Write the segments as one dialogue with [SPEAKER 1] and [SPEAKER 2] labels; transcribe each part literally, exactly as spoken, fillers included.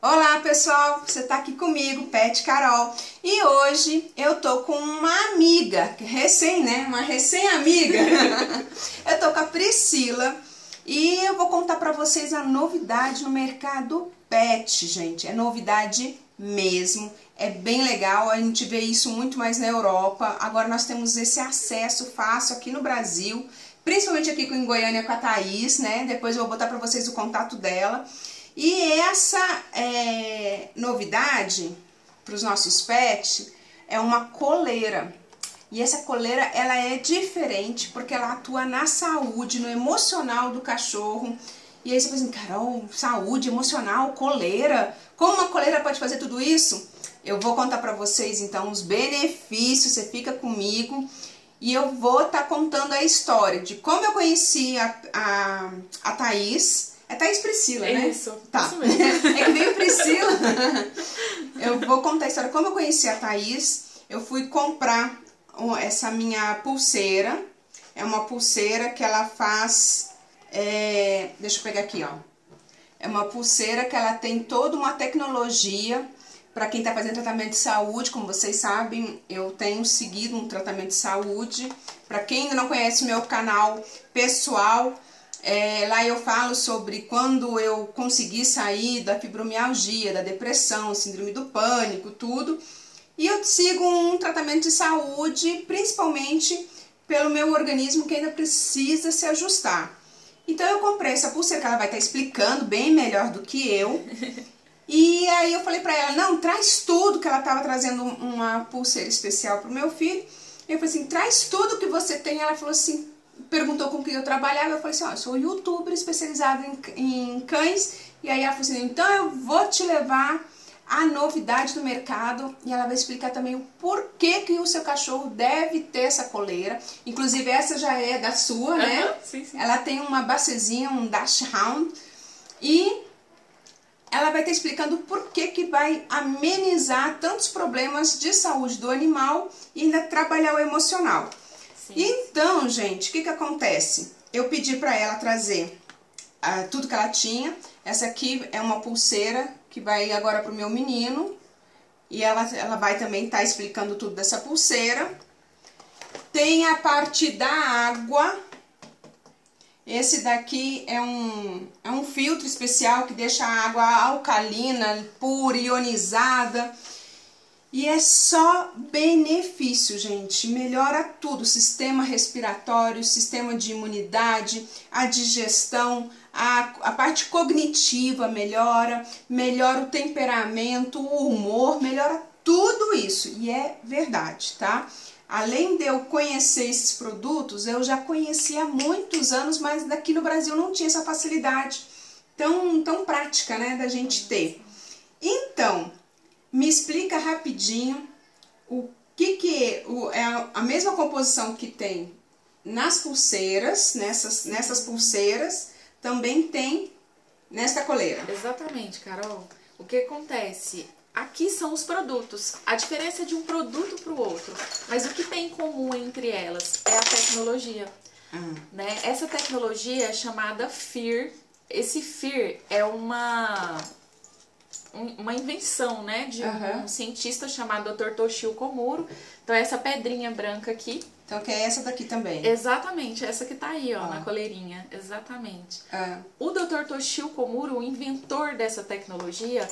[SPEAKER 1] Olá pessoal, você tá aqui comigo, Pet Carol, e hoje eu tô com uma amiga, recém, né, uma recém-amiga. Eu tô com a Priscila e eu vou contar pra vocês a novidade no mercado pet, gente, é novidade mesmo, é bem legal, a gente vê isso muito mais na Europa, agora nós temos esse acesso fácil aqui no Brasil, principalmente aqui em Goiânia com a Thaís, né, depois eu vou botar pra vocês o contato dela. E essa é, novidade para os nossos pets é uma coleira. E essa coleira ela é diferente porque ela atua na saúde, no emocional do cachorro. E aí você fala assim, Carol, saúde emocional, coleira? Como uma coleira pode fazer tudo isso? Eu vou contar para vocês então os benefícios, você fica comigo. E eu vou estar tá contando a história de como eu conheci a, a, a Thaís. É Thaís Priscila, né?
[SPEAKER 2] Isso,
[SPEAKER 1] tá.
[SPEAKER 2] isso mesmo.
[SPEAKER 1] É que veio Priscila. Eu vou contar a história. Como eu conheci a Thaís, eu fui comprar essa minha pulseira. É uma pulseira que ela faz... É, deixa eu pegar aqui, ó. É uma pulseira que ela tem toda uma tecnologia para quem está fazendo tratamento de saúde. Como vocês sabem, eu tenho seguido um tratamento de saúde. Para quem ainda não conhece o meu canal pessoal... É, lá eu falo sobre quando eu consegui sair da fibromialgia, da depressão, síndrome do pânico, tudo. E eu sigo um tratamento de saúde, principalmente pelo meu organismo que ainda precisa se ajustar. Então eu comprei essa pulseira que ela vai estar explicando bem melhor do que eu. E aí eu falei pra ela, não, traz tudo, que ela estava trazendo uma pulseira especial pro meu filho. E eu falei assim, traz tudo que você tem. Ela falou assim... perguntou com quem eu trabalhava, eu falei assim, ó, eu sou youtuber especializado em, em cães, e aí ela falou assim, então eu vou te levar a novidade do mercado, e ela vai explicar também o porquê que o seu cachorro deve ter essa coleira, inclusive essa já é da sua, né?
[SPEAKER 2] Uhum, sim, sim.
[SPEAKER 1] Ela tem uma bacezinha, um dachshund, e ela vai estar explicando por que que vai amenizar tantos problemas de saúde do animal e ainda trabalhar o emocional. Sim. Então, gente, o que que acontece? Eu pedi para ela trazer uh, tudo que ela tinha. Essa aqui é uma pulseira que vai agora pro meu menino. E ela, ela vai também estar tá explicando tudo dessa pulseira. Tem a parte da água. Esse daqui é um, é um filtro especial que deixa a água alcalina, pura, ionizada. E é só benefício, gente. Melhora tudo, sistema respiratório, sistema de imunidade, a digestão, a, a parte cognitiva melhora, melhora o temperamento, o humor, melhora tudo isso. E é verdade, tá? Além de eu conhecer esses produtos, eu já conhecia há muitos anos, mas daqui no Brasil não tinha essa facilidade tão, tão prática, né, da gente ter. Então... me explica rapidinho o que que o, é a mesma composição que tem nas pulseiras, nessas, nessas pulseiras, também tem nesta coleira.
[SPEAKER 2] Exatamente, Carol. O que acontece? Aqui são os produtos, a diferença é de um produto para o outro, mas o que tem em comum entre elas é a tecnologia. Hum. Né? Essa tecnologia é chamada F I R. Esse F I R é uma... uma invenção, né, de
[SPEAKER 1] uhum.
[SPEAKER 2] um cientista chamado doutor Toshio Komuro. Então essa pedrinha branca aqui.
[SPEAKER 1] Então que é essa daqui também.
[SPEAKER 2] Exatamente, essa que tá aí, ó,
[SPEAKER 1] ah.
[SPEAKER 2] na coleirinha. Exatamente.
[SPEAKER 1] Ah.
[SPEAKER 2] O doutor Toshio Komuro, o inventor dessa tecnologia,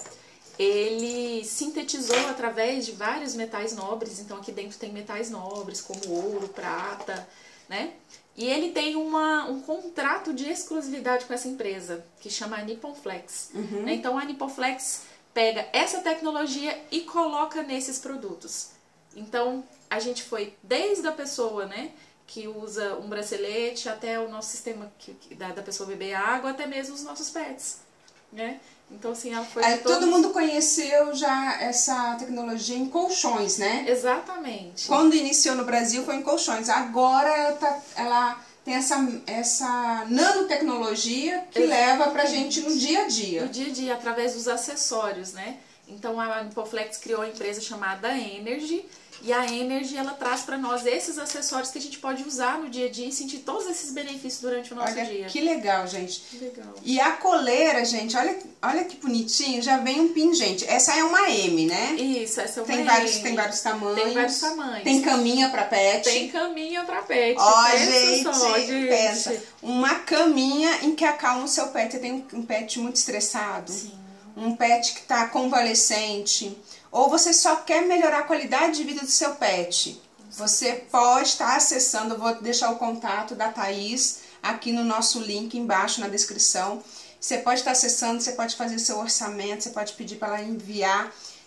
[SPEAKER 2] ele sintetizou através de vários metais nobres. Então aqui dentro tem metais nobres, como ouro, prata, né? E ele tem uma, um contrato de exclusividade com essa empresa, que chama Nippon Flex. Uhum. Então a Nippon Flex pega essa tecnologia e coloca nesses produtos. Então a gente foi desde a pessoa, né, que usa um bracelete, até o nosso sistema que, que dá da pessoa beber água, até mesmo os nossos pets, né? Então assim, ela foi...
[SPEAKER 1] É,
[SPEAKER 2] todos...
[SPEAKER 1] todo mundo conheceu já essa tecnologia em colchões, né?
[SPEAKER 2] Exatamente.
[SPEAKER 1] Quando iniciou no Brasil foi em colchões. Agora ela, tá, ela tem essa, essa nanotecnologia que Exatamente. Leva pra gente no dia a dia.
[SPEAKER 2] No dia a dia, através dos acessórios, né? Então a Nipoflex criou uma empresa chamada Energy, E a Energy, ela traz para nós esses acessórios que a gente pode usar no dia a dia e sentir todos esses benefícios durante o nosso
[SPEAKER 1] olha,
[SPEAKER 2] dia.
[SPEAKER 1] Que legal, gente.
[SPEAKER 2] Que legal.
[SPEAKER 1] E a coleira, gente, olha, olha que bonitinho, já vem um pingente. Essa é uma M, né?
[SPEAKER 2] Isso, essa é uma
[SPEAKER 1] tem
[SPEAKER 2] M.
[SPEAKER 1] vários, tem vários tamanhos.
[SPEAKER 2] Tem vários tamanhos.
[SPEAKER 1] Tem caminha pra pet.
[SPEAKER 2] Tem caminha pra pet.
[SPEAKER 1] Ó,
[SPEAKER 2] pensa
[SPEAKER 1] gente,
[SPEAKER 2] só, gente,
[SPEAKER 1] pensa. Uma caminha em que acalma o seu pet. Você tem um pet muito estressado.
[SPEAKER 2] Sim.
[SPEAKER 1] Um pet que tá convalescente. Ou você só quer melhorar a qualidade de vida do seu pet. Você pode estar acessando, eu vou deixar o contato da Thaís aqui no nosso link embaixo na descrição. Você pode estar acessando, você pode fazer seu orçamento, você pode pedir para ela enviar.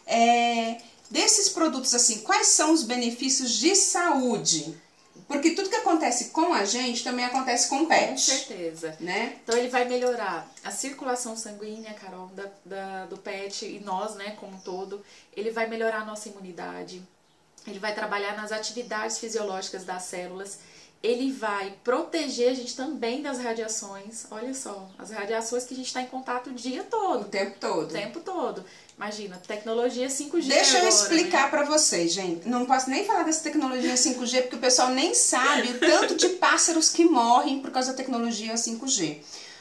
[SPEAKER 1] É, desses produtos, assim, quais são os benefícios de saúde? Porque tudo que acontece com a gente também acontece com o pet.
[SPEAKER 2] Com certeza.
[SPEAKER 1] Né?
[SPEAKER 2] Então ele vai melhorar a circulação sanguínea, Carol, da, da, do pet e nós, né, como um todo. Ele vai melhorar a nossa imunidade. Ele vai trabalhar nas atividades fisiológicas das células. Ele vai proteger a gente também das radiações. Olha só, as radiações que a gente está em contato o dia todo.
[SPEAKER 1] O tempo todo.
[SPEAKER 2] O tempo todo. Imagina, tecnologia cinco G
[SPEAKER 1] Deixa
[SPEAKER 2] agora,
[SPEAKER 1] eu explicar
[SPEAKER 2] né?
[SPEAKER 1] para vocês, gente. Não posso nem falar dessa tecnologia cinco G, porque o pessoal nem sabe o tanto de pássaros que morrem por causa da tecnologia cinco G.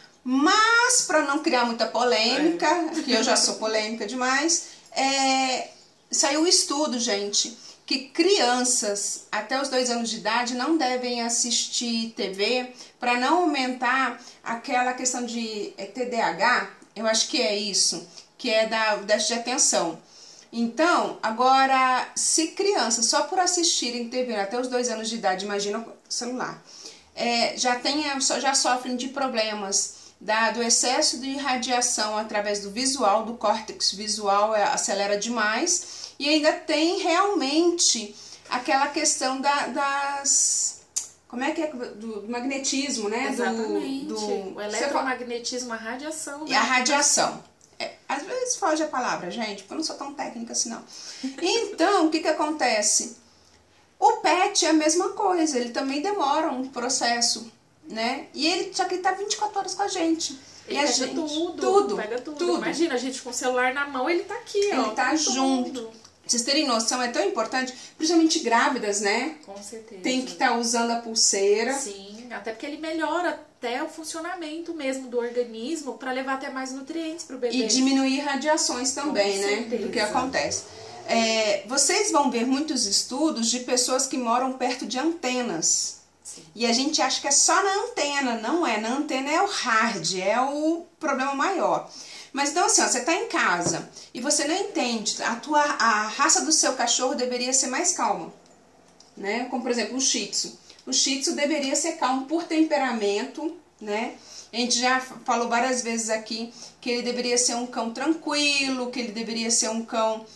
[SPEAKER 1] Mas, para não criar muita polêmica, é. que eu já sou polêmica demais, é, saiu um estudo, gente, que crianças até os dois anos de idade não devem assistir T V para não aumentar aquela questão de T D A H, eu acho que é isso, que é da déficit de atenção. Então, agora, se crianças só por assistirem T V até os dois anos de idade, imagina o celular, é, já, tem, já sofrem de problemas da, do excesso de radiação através do visual, do córtex visual, é, acelera demais. E ainda tem realmente aquela questão da, das... Como é que é? Do, do magnetismo, né?
[SPEAKER 2] Exatamente.
[SPEAKER 1] Do, do,
[SPEAKER 2] o eletromagnetismo, a radiação.
[SPEAKER 1] E a radiação. É, às vezes foge a palavra, gente, porque eu não sou tão técnica assim, não. Então, o que que acontece? O pet é a mesma coisa, ele também demora um processo, né? E ele, só que ele tá vinte e quatro horas com a gente.
[SPEAKER 2] Ele
[SPEAKER 1] e a
[SPEAKER 2] pega
[SPEAKER 1] gente,
[SPEAKER 2] tudo,
[SPEAKER 1] tudo,
[SPEAKER 2] pega tudo.
[SPEAKER 1] tudo.
[SPEAKER 2] Imagina, a gente com o celular na mão, ele tá aqui,
[SPEAKER 1] ele
[SPEAKER 2] ó.
[SPEAKER 1] Ele tá junto. Pra vocês terem noção, é tão importante, principalmente grávidas, né?
[SPEAKER 2] Com certeza.
[SPEAKER 1] Tem que estar tá usando a pulseira.
[SPEAKER 2] Sim, até porque ele melhora até o funcionamento mesmo do organismo para levar até mais nutrientes pro bebê.
[SPEAKER 1] E diminuir radiações também,
[SPEAKER 2] Com
[SPEAKER 1] né?
[SPEAKER 2] certeza.
[SPEAKER 1] Do que acontece. É, vocês vão ver muitos estudos de pessoas que moram perto de antenas.
[SPEAKER 2] Sim.
[SPEAKER 1] E a gente acha que é só na antena, não é. Na antena é o hard, é o problema maior. Mas então assim, ó, você está em casa e você não entende, a, tua, a raça do seu cachorro deveria ser mais calma, né? Como por exemplo o Shih Tzu. O Shih Tzu deveria ser calmo por temperamento, né? A gente já falou várias vezes aqui que ele deveria ser um cão tranquilo, que ele deveria ser um cão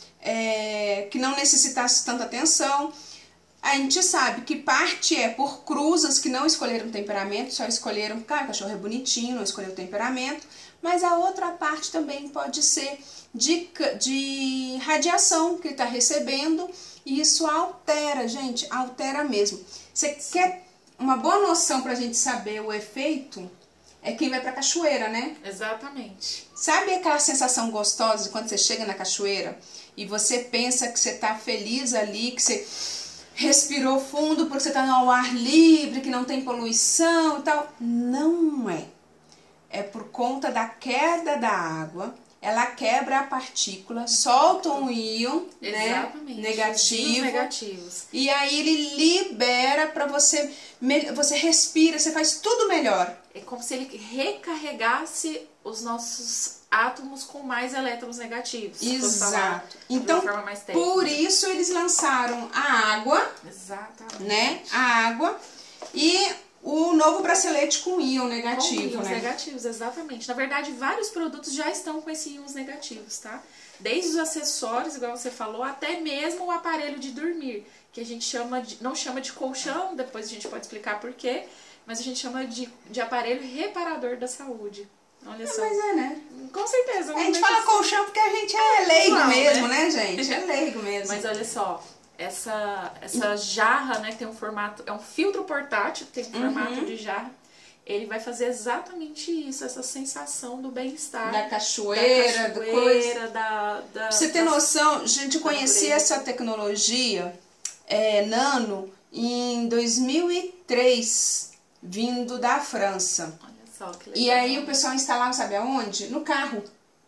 [SPEAKER 1] é, que não necessitasse tanta atenção. A gente sabe que parte é por cruzas que não escolheram temperamento, só escolheram, cara, o cachorro é bonitinho, não escolheu temperamento. Mas a outra parte também pode ser de, de radiação que ele está recebendo. E isso altera, gente, altera mesmo. Você quer uma boa noção para a gente saber o efeito? É quem vai para a cachoeira, né?
[SPEAKER 2] Exatamente.
[SPEAKER 1] Sabe aquela sensação gostosa de quando você chega na cachoeira e você pensa que você está feliz ali, que você respirou fundo porque você está ao ar livre, que não tem poluição e tal? Não é. É por conta da queda da água, ela quebra a partícula, solta um íon, né, negativo,
[SPEAKER 2] negativos.
[SPEAKER 1] E aí ele libera para você, você respira, você faz tudo melhor.
[SPEAKER 2] É como se ele recarregasse os nossos átomos com mais elétrons negativos.
[SPEAKER 1] Exato. Então,
[SPEAKER 2] mais
[SPEAKER 1] por isso eles lançaram a água,
[SPEAKER 2] Exatamente.
[SPEAKER 1] né, a água e o novo bracelete com íon negativo,
[SPEAKER 2] com íons
[SPEAKER 1] né?
[SPEAKER 2] negativos, exatamente. Na verdade, vários produtos já estão com esses íons negativos, tá? Desde os acessórios, igual você falou, até mesmo o aparelho de dormir, que a gente chama de, não chama de colchão, depois a gente pode explicar por quê, mas a gente chama de, de aparelho reparador da saúde. Olha
[SPEAKER 1] É,
[SPEAKER 2] só.
[SPEAKER 1] mas é, né?
[SPEAKER 2] Com certeza.
[SPEAKER 1] A gente fala colchão porque a gente é leigo
[SPEAKER 2] Não,
[SPEAKER 1] mesmo,
[SPEAKER 2] né?
[SPEAKER 1] né, gente? É leigo mesmo.
[SPEAKER 2] Mas olha só, essa, essa jarra, né, que tem um formato, é um filtro portátil, que tem um formato
[SPEAKER 1] uhum.
[SPEAKER 2] de jarra, ele vai fazer exatamente isso, essa sensação do bem-estar.
[SPEAKER 1] Da cachoeira,
[SPEAKER 2] da
[SPEAKER 1] da
[SPEAKER 2] coisa.
[SPEAKER 1] coisa.
[SPEAKER 2] Da, da,
[SPEAKER 1] Pra você ter
[SPEAKER 2] da,
[SPEAKER 1] noção, gente, conhecia
[SPEAKER 2] natureza.
[SPEAKER 1] essa tecnologia é, nano em dois mil e três, vindo da França.
[SPEAKER 2] Olha só, que legal.
[SPEAKER 1] E aí o pessoal instalava, sabe aonde? No carro.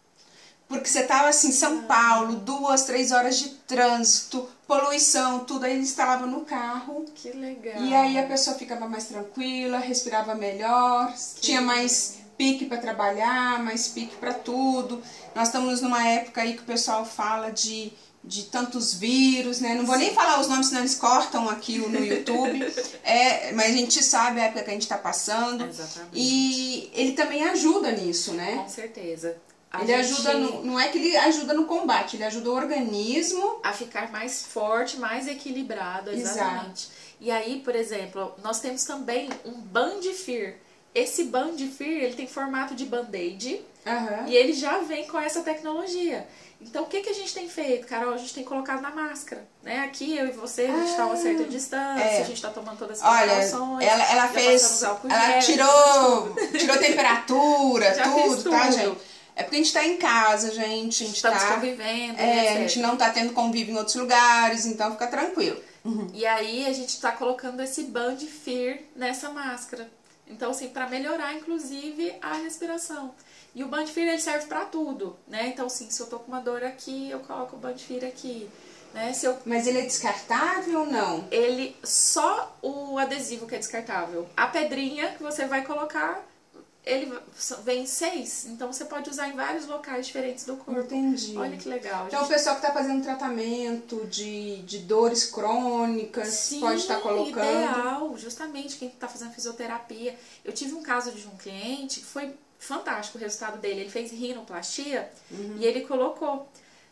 [SPEAKER 1] Porque você tava assim, em São Paulo, duas, três horas de trânsito, poluição, tudo, aí ele instalava no carro.
[SPEAKER 2] Que legal.
[SPEAKER 1] E aí a pessoa ficava mais tranquila, respirava melhor, que tinha mais pique para trabalhar, mais pique para tudo. Nós estamos numa época aí que o pessoal fala de, de tantos vírus, né? Não vou nem falar os nomes, senão eles cortam aqui no YouTube. É, mas a gente sabe a época que a gente está passando.
[SPEAKER 2] Exatamente.
[SPEAKER 1] E ele também ajuda nisso, né?
[SPEAKER 2] Com certeza. A
[SPEAKER 1] Ele
[SPEAKER 2] gente...
[SPEAKER 1] ajuda, no, não é que ele ajuda no combate, ele ajuda o organismo
[SPEAKER 2] a ficar mais forte, mais equilibrado, exatamente. Exato. E aí, por exemplo, nós temos também um Bandifir. Esse Bandifir, ele tem formato de band-aid, uhum. E ele já vem com essa tecnologia. Então, o que, que a gente tem feito, Carol? A gente tem colocado na máscara, né? Aqui, eu e você, a gente está a uma certa distância, é. A gente está tomando todas as precauções.
[SPEAKER 1] Olha, ela, ela fez, ela tirou, tirou temperatura,
[SPEAKER 2] já
[SPEAKER 1] tudo,
[SPEAKER 2] tudo,
[SPEAKER 1] tá, gente? É porque a gente tá em casa, gente. A gente
[SPEAKER 2] Estamos
[SPEAKER 1] tá
[SPEAKER 2] convivendo.
[SPEAKER 1] É, a gente não tá tendo convívio em outros lugares, então fica tranquilo.
[SPEAKER 2] Uhum. E aí a gente tá colocando esse Bandifir nessa máscara. Então, assim, pra melhorar, inclusive, a respiração. E o Bandifir, ele serve pra tudo, né? Então, assim, se eu tô com uma dor aqui, eu coloco o Bandifir aqui. Né? Se eu...
[SPEAKER 1] Mas ele é descartável ou não?
[SPEAKER 2] Ele, só o adesivo que é descartável. A pedrinha que você vai colocar... Ele vem seis, então você pode usar em vários locais diferentes do corpo.
[SPEAKER 1] Entendi.
[SPEAKER 2] Olha que legal.
[SPEAKER 1] Então, gente... o pessoal que está fazendo tratamento de, de dores crônicas, sim, pode estar tá colocando.
[SPEAKER 2] Ideal, justamente quem está fazendo fisioterapia. Eu tive um caso de um cliente que foi fantástico o resultado dele. Ele fez rinoplastia, uhum. E ele colocou.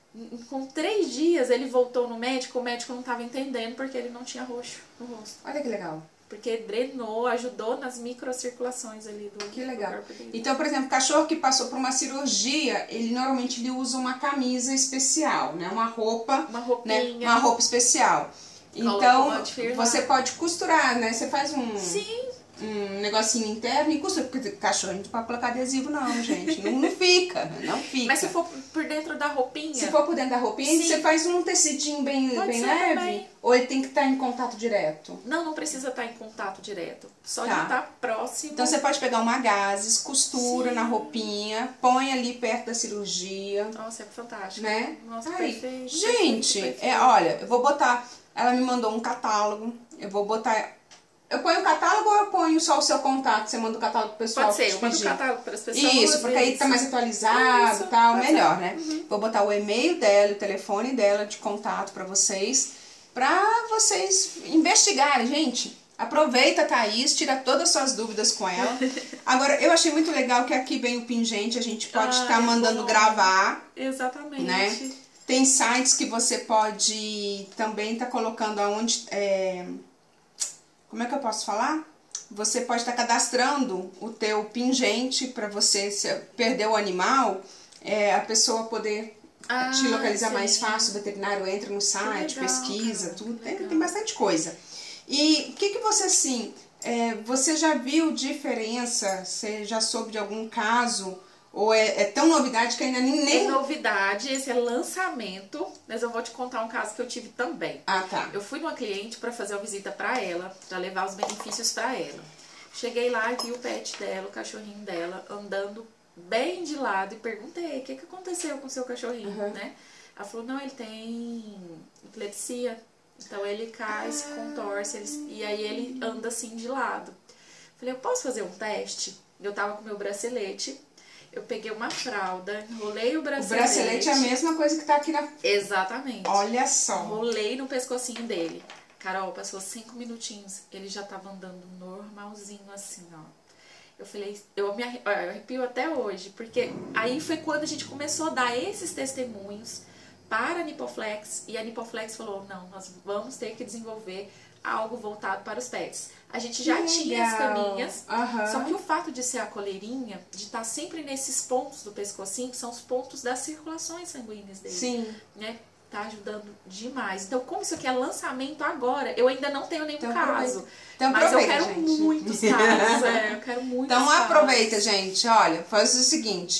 [SPEAKER 2] Com três dias ele voltou no médico, o médico não estava entendendo porque ele não tinha roxo no rosto.
[SPEAKER 1] Olha que legal.
[SPEAKER 2] Porque drenou, ajudou nas microcirculações ali do,
[SPEAKER 1] que legal.
[SPEAKER 2] do corpo dele.
[SPEAKER 1] Então, por exemplo, o cachorro que passou por uma cirurgia, ele normalmente ele usa uma camisa especial, né? Uma roupa,
[SPEAKER 2] uma roupinha,
[SPEAKER 1] né? Uma roupa especial. Então, você pode costurar, né? Você faz um...
[SPEAKER 2] Sim.
[SPEAKER 1] um negocinho interno e costura, porque cachorro não pode colocar adesivo não, gente, não, não fica, não fica.
[SPEAKER 2] Mas se for por dentro da roupinha?
[SPEAKER 1] Se for por dentro da roupinha, sim, você faz um tecidinho bem, bem leve, também. Ou ele tem que estar em contato direto?
[SPEAKER 2] Não, não precisa estar em contato direto, só
[SPEAKER 1] tá.
[SPEAKER 2] de estar próximo.
[SPEAKER 1] Então você pode pegar uma gases, costura, sim, na roupinha, põe ali perto da cirurgia.
[SPEAKER 2] Nossa, é fantástico.
[SPEAKER 1] Né?
[SPEAKER 2] Nossa,
[SPEAKER 1] Ai,
[SPEAKER 2] perfeito.
[SPEAKER 1] Gente,
[SPEAKER 2] perfeito, perfeito.
[SPEAKER 1] É, olha, eu vou botar, ela me mandou um catálogo, eu vou botar... Eu ponho o catálogo ou eu ponho só o seu contato? Você manda o catálogo pro pessoal?
[SPEAKER 2] Pode ser, eu mando o catálogo para as pessoas.
[SPEAKER 1] Isso, porque aí tá mais atualizado e tal, melhor, né?
[SPEAKER 2] Uhum.
[SPEAKER 1] Vou botar o e-mail dela, o telefone dela de contato pra vocês, pra vocês investigarem, gente. Aproveita, Thaís, tira todas as suas dúvidas com ela. Agora, eu achei muito legal que aqui vem o pingente, a gente pode estar ah, tá mandando bom. gravar.
[SPEAKER 2] Exatamente.
[SPEAKER 1] Né? Tem sites que você pode também estar tá colocando aonde... É... Como é que eu posso falar? Você pode estar cadastrando o teu pingente para você, se perder o animal, é, a pessoa poder ah, te localizar sim. mais fácil, o veterinário entra no site, legal, pesquisa, tudo, tem, tem bastante coisa. E o que, que você, assim, é, você já viu diferença, você já soube de algum caso, ou é, é tão novidade que ainda nem...
[SPEAKER 2] É novidade, esse é lançamento, mas eu vou te contar um caso que eu tive também.
[SPEAKER 1] Ah, tá.
[SPEAKER 2] Eu fui numa cliente para fazer uma visita para ela, para levar os benefícios para ela. Cheguei lá e vi o pet dela, o cachorrinho dela, andando bem de lado e perguntei, o que, que aconteceu com o seu cachorrinho, uhum. né? Ela falou, não, ele tem epilepsia, então ele cai, ah. se contorce, ele, e aí ele anda assim de lado. Falei, eu posso fazer um teste? Eu tava com meu bracelete. Eu peguei uma fralda, enrolei o bracelete.
[SPEAKER 1] O bracelete é a mesma coisa que tá aqui na...
[SPEAKER 2] Exatamente.
[SPEAKER 1] Olha só.
[SPEAKER 2] Enrolei no pescocinho dele. Carol, passou cinco minutinhos, ele já tava andando normalzinho assim, ó. Eu falei, eu me arrepio, eu arrepio até hoje, porque aí foi quando a gente começou a dar esses testemunhos para a Nipoflex, e a Nipoflex falou, não, nós vamos ter que desenvolver algo voltado para os pets. A gente já
[SPEAKER 1] que
[SPEAKER 2] tinha
[SPEAKER 1] legal.
[SPEAKER 2] as caminhas,
[SPEAKER 1] uhum.
[SPEAKER 2] só que o fato de ser a coleirinha, de estar sempre nesses pontos do pescocinho, são os pontos das circulações sanguíneas dele.
[SPEAKER 1] Sim.
[SPEAKER 2] Né? Tá ajudando demais. Então, como isso aqui é lançamento agora, eu ainda não tenho nenhum
[SPEAKER 1] então,
[SPEAKER 2] caso.
[SPEAKER 1] Então,
[SPEAKER 2] mas eu quero
[SPEAKER 1] gente.
[SPEAKER 2] muitos casos. É, eu quero muitos
[SPEAKER 1] Então,
[SPEAKER 2] casos.
[SPEAKER 1] aproveita, gente. Olha, faz o seguinte.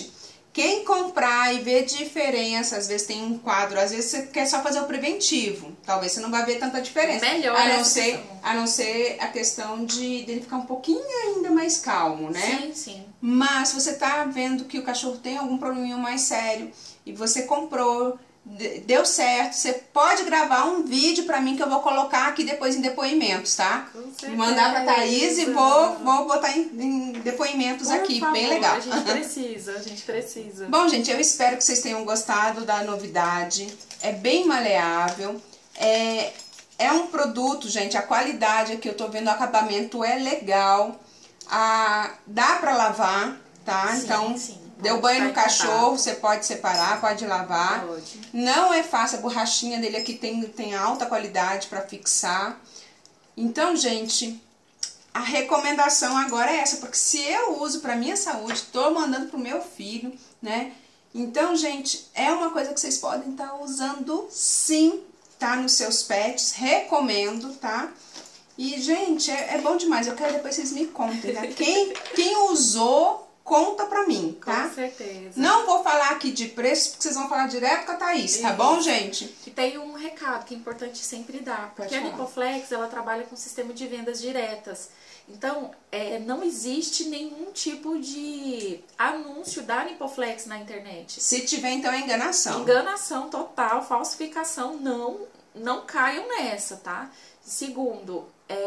[SPEAKER 1] Quem comprar e ver diferença, às vezes tem um quadro, às vezes você quer só fazer o preventivo, talvez você não vai ver tanta diferença.
[SPEAKER 2] Melhor
[SPEAKER 1] a não ser a não ser a questão de dele ficar um pouquinho ainda mais calmo, né?
[SPEAKER 2] Sim, sim.
[SPEAKER 1] Mas se você tá vendo que o cachorro tem algum probleminha mais sério e você comprou, deu certo, você pode gravar um vídeo pra mim que eu vou colocar aqui depois em depoimentos, tá?
[SPEAKER 2] Com certeza.
[SPEAKER 1] Mandar pra Thaís e vou, vou botar em, em depoimentos
[SPEAKER 2] Por
[SPEAKER 1] aqui,
[SPEAKER 2] favor,
[SPEAKER 1] bem legal.
[SPEAKER 2] A gente precisa, a gente precisa.
[SPEAKER 1] Bom, gente, eu espero que vocês tenham gostado da novidade. É bem maleável. É, é um produto, gente, a qualidade aqui, eu tô vendo o acabamento é legal. Ah, dá pra lavar, tá?
[SPEAKER 2] Sim,
[SPEAKER 1] então,
[SPEAKER 2] sim.
[SPEAKER 1] deu banho no cachorro, você pode separar, pode lavar.
[SPEAKER 2] Pode.
[SPEAKER 1] Não é fácil, a borrachinha dele aqui tem, tem alta qualidade pra fixar. Então, gente, a recomendação agora é essa, porque se eu uso pra minha saúde, tô mandando pro meu filho, né? Então, gente, é uma coisa que vocês podem estar usando sim, tá? Nos seus pets, recomendo, tá? E, gente, é, é bom demais, eu quero depois vocês me contem, tá? Quem, quem usou, conta pra mim, tá?
[SPEAKER 2] Com certeza.
[SPEAKER 1] Não vou falar aqui de preço, porque vocês vão falar direto com a Thaís, tá bom, gente?
[SPEAKER 2] E tem um recado que é importante sempre dar, porque
[SPEAKER 1] Pode
[SPEAKER 2] a
[SPEAKER 1] falar.
[SPEAKER 2] Nipoflex, ela trabalha com sistema de vendas diretas. Então, é, não existe nenhum tipo de anúncio da Nipoflex na internet.
[SPEAKER 1] Se tiver, então, é enganação.
[SPEAKER 2] Enganação total, falsificação, não, não caiam nessa, tá? Segundo,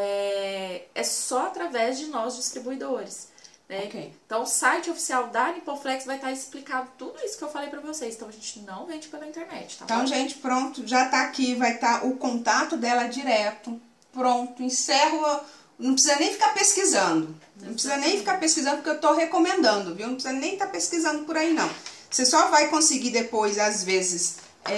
[SPEAKER 2] é, é só através de nós distribuidores. Né?
[SPEAKER 1] Okay.
[SPEAKER 2] Então, o site oficial da Nipoflex vai estar explicado tudo isso que eu falei pra vocês. Então, a gente não vende pela internet, tá
[SPEAKER 1] Então,
[SPEAKER 2] bom?
[SPEAKER 1] gente, pronto, já tá aqui, vai estar o contato dela direto. Pronto, encerro. Não precisa nem ficar pesquisando. Não precisa nem ficar pesquisando, porque eu tô recomendando, viu? Não precisa nem estar pesquisando por aí, não. Você só vai conseguir depois, às vezes,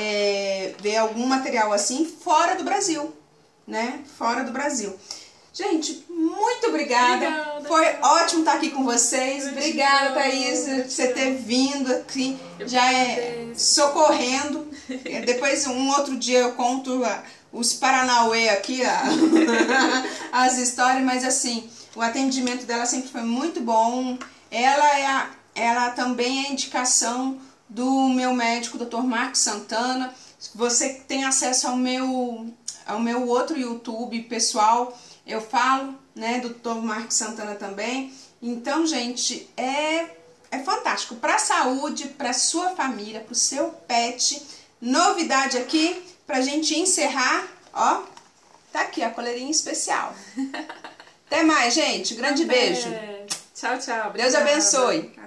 [SPEAKER 1] é, ver algum material assim fora do Brasil, né? Fora do Brasil. Gente, muito obrigada.
[SPEAKER 2] Obrigada.
[SPEAKER 1] Foi ótimo estar aqui com vocês.
[SPEAKER 2] Gratidão,
[SPEAKER 1] Obrigada, Thaís, por você ter vindo aqui.
[SPEAKER 2] Eu
[SPEAKER 1] Já
[SPEAKER 2] que
[SPEAKER 1] é
[SPEAKER 2] agradeço.
[SPEAKER 1] socorrendo. Depois, um outro dia, eu conto a- os Paranauê aqui, a- as histórias. Mas, assim, o atendimento dela sempre foi muito bom. Ela, é a, ela também é indicação do meu médico, doutor Marcos Santana. Você tem acesso ao meu, ao meu outro YouTube pessoal. Eu falo, né, do doutor Marcos Santana também. Então, gente, é, é fantástico. Para a saúde, para sua família, para o seu pet. Novidade aqui, pra gente encerrar, ó. Tá aqui a coleirinha especial. Até mais, gente. Grande beijo.
[SPEAKER 2] É. Tchau, tchau.
[SPEAKER 1] Deus
[SPEAKER 2] Obrigada.
[SPEAKER 1] abençoe.